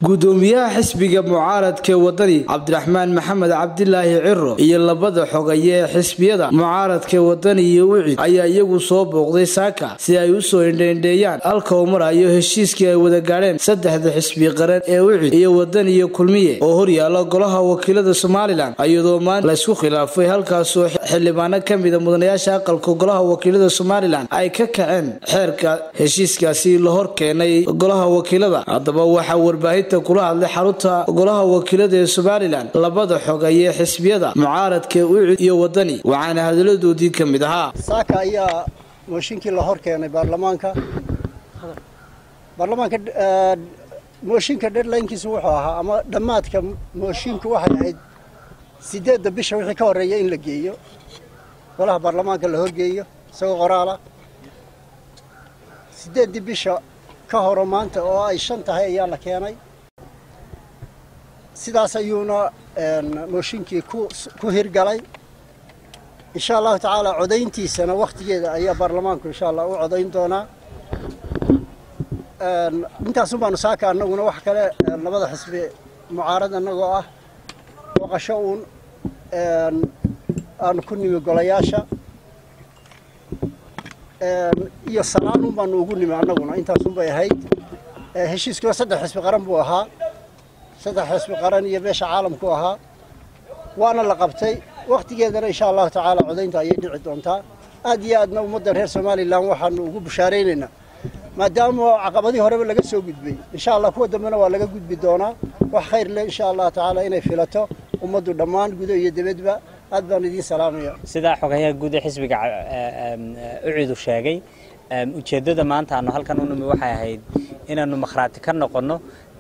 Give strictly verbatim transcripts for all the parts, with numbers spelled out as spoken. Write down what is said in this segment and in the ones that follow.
gudoomiyaha xisbiga mucaaradka wadani Cabdiraxmaan Maxamed Cabdilaahi Ciro iyo labada xogaye xisbiyada mucaaradka wadani iyo wicid ayaa iyagu soo booqday saaka si ay u soo indheeyaan halka uu marayo heshiiskii ay wada gaareen saddexda xisbi qaran ee wicid iyo wadani iyo kulmiye oo hor yaala golaha wakiilada Soomaaliland ayadoo maan la isku khilaafay halkaas oo xildhibaano kamid ah mudanayaasha aqalka golaha wakiilada Soomaaliland ay ka kaceen xeerka heshiiskaasi la hor keenay golaha wakiilada hadaba waxa warbaahinta kula hadlay xarunta golaha wakiilada ee Soomaaliland labada xogaye xisbiyada mucaaradka wicid iyo wadani waxaana hadaladoodii kamid ahaa saaka ayaa mooshinkii la hor keenay baarlamaanka baarlamaanka mooshinka deadline-kiisu wuxuu ahaa ama dhamaadka mooshinka waxa ahayd sideedda bisha wixii ka horeeyay in la geeyo golaha baarlamaanka la horgeeyo isagoo qoraala sideedda bisha ka hor maanta oo ay shan tahay ayaa la keenay sidaas ayuuna mooshinkii ku ku hirgalay insha Allah taala codayntiisana waqtigeeda ayaa baarlamaanku insha Allah u codayn doona een intaas baanu saaka anaguna wax kale labada xisbi mucaarad anagoo ah waqasho uun een aan ku nimi golayaasha een iyo salaan baanu ugu nimi anaguna intaas bay ahayd heshiiska saddex xisbi qaran buu ahaa saddex xisbi qaran iyo beesha caalamku ahaa waana la qabtay waqtigeedana insha Allah taala codaynta ayay dhici doontaa aad iyo aadna ummadda reer Soomaaliland waxaan ugu bushaareynayna maadaama caqabadii horeba laga soo gudbay insha Allah kuwa dambena waa laga gudbi doonaa wax khayr leh insha Allah taala inay filato ummaddu dhammaan gudo iyo dibadba aad baan idin salaamaya sida xogayaha guud ee xisbiga uciidu sheegay ujeedada maanta aanu halkan u nimi waxay ahayd inaanu makhraati ka noqono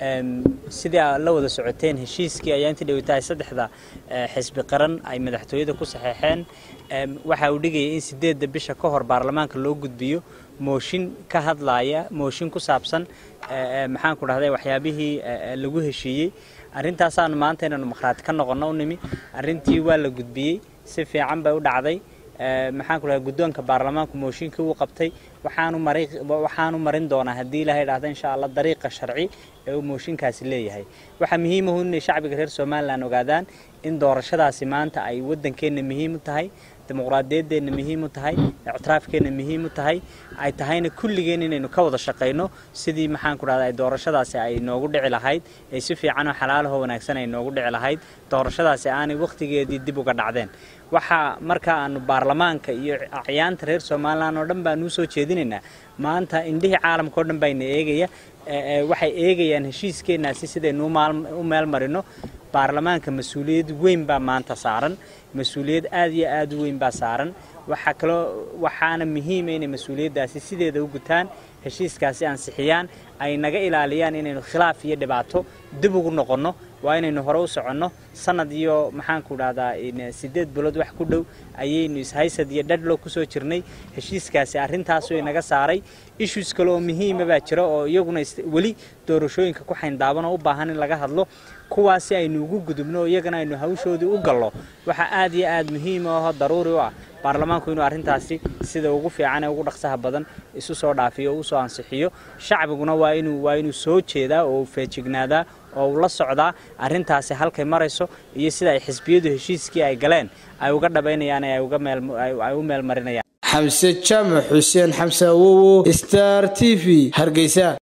sidii la wada socoteen heshiiskii ayaa intii dhawaytay saddexda xisbi qaran ay madaxtooyada ku saxeexeen waxa uu dhigay in sideedda bisha ka hor baarlamaanka loo gudbiyo mooshin ka hadlaya mooshin ku saabsan maxaan ku dhahday waxyaabihii lagu heshiiyay arintaas aan maanta inaanu makhraati ka noqono u nimi arintii waa la gudbiyay si fiican bay u dhacday maxaan ku leeyahay gudoonka baarlamaanku mooshinkii uu qabtay waxaanu marin waxaanu marin doonaa hadii Ilaahay dhaahdo insha Allah dariiqa sharci ee mooshinkaasi leeyahay waxa muhiim ah in shacbiga reer Soomaaliland ogaadaan in doorashadaasi maanta ay wadankeena muhiim u tahay dimuqraadiyadeena muhiim u tahay ictiraafkeena muhiim u tahay ay tahayna kulligeen inaynu ka wada shaqeyno sidii maxaan ku raadayay doorashadaasi ay noogu dhici lahayd ee si fiican oo xalaal ah oo wanaagsan ay noogu dhici lahayd doorashadaasi aanay waqtigeedii dib uga dhacdeen waxa marka aanu baarlamaanka iyo acyaanta reer Soomaaliland oo dhan baan u soo jeedinaynaa maanta indhihii caalamka oo dhan bayna eegaya waxay eegayaan heshiiskeenaasi sidaynu u meel marino baarlamaanka mas'uuliyad weyn baa maanta saaran mas'uuliyad aad iyo aad u weyn baa saaran waxa kale waxaana muhiim ah in mas'uuliyadaasi sideeda u gutaan heshiiskaasi ansixiyaan ay naga ilaaliyaan inaynu khilaaf iyo dhibaato dib ugu noqono waa inaynu hore u soconno sanad iyo maxaan ku dhahdaa in sideed bilood wax ku dhow ayaynu ishaysad iyo dhadlo ku soo jirnay heshiiskaasi arintaas oo inaga saaray issues kale oo muhiim ah baa jira oo iyaguna wali doorashooyinka ku xayndaabana u baahan in laga hadlo kuwaasi aynu ugu gudubno iyagana aynu hawshoodii u gallo waxa aad iyo aad muhiim ah oo daruuri u ah baarlamaanku inuu arintaasi sida ugu fiican ee ugu dhaqsaha badan isu soo dhaafiyo oo soo ansixiyo shacbiguna waa inuu waa inuu soo jeedaa oo feejignaada oo la socda arintaasi halkay marayso iyo sida ay xisbiyadu heshiiskii ay galeen ay uga dhabeynayaan ay uga meel ay u meel marinayaan Xamse Jaamac Xuseen Xamse Wowo Star T V Hargeysa.